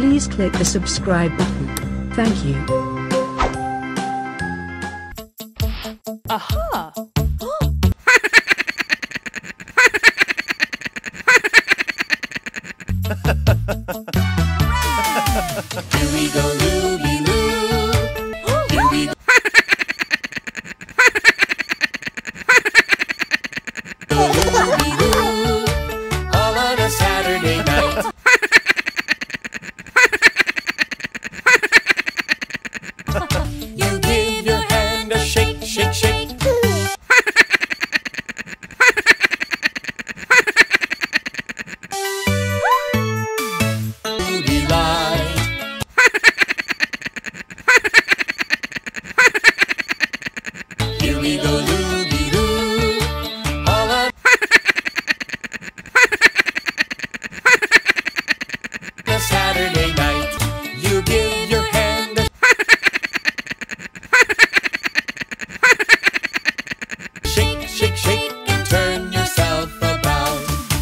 Please click the subscribe button. Thank you. Aha! Here we go, Looby Loo. Here we go. Looby Loo. All on a Saturday night. You give your hand a shake, shake, shake. Looby light. Here we go, Looby Loo. All on a Saturday night. You give your hand a shake, shake, shake, and turn yourself about.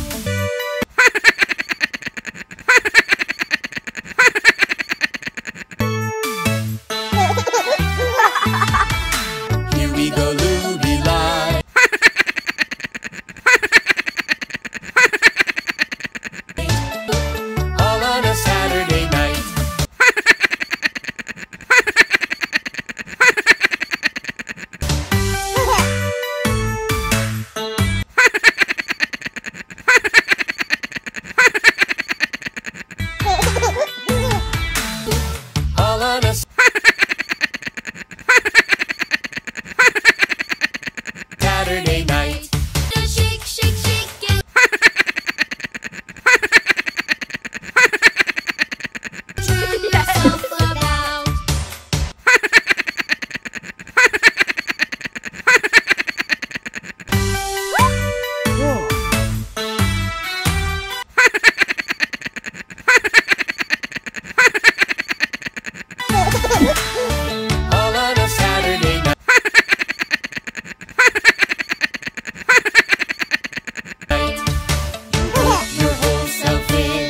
Here we go, Looby light. All on a Saturday night. All on a Saturday night. Shake, shake, shake it. Turn yourself about. All on a Saturday night. You put your whole self in.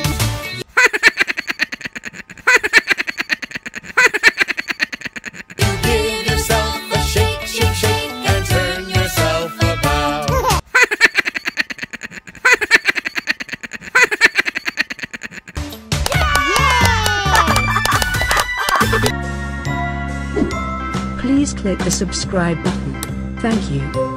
You give yourself a shake, shake, shake, and turn yourself about. Please click the subscribe button. Thank you.